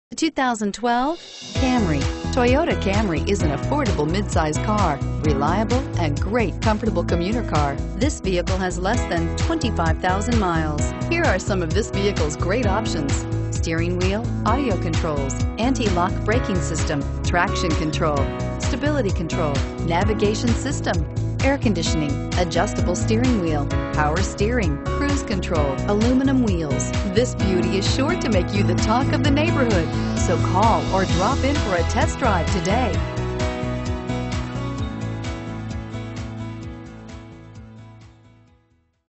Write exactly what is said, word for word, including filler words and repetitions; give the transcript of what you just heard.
The two thousand twelve Camry. Toyota Camry is an affordable midsize car, reliable and great comfortable commuter car. This vehicle has less than twenty-five thousand miles. Here are some of this vehicle's great options: steering wheel audio controls, anti-lock braking system, traction control, stability control, navigation system, air conditioning, adjustable steering wheel, power steering, cruise control, aluminum wheels. This beauty is sure to make you the talk of the neighborhood. So call or drop in for a test drive today.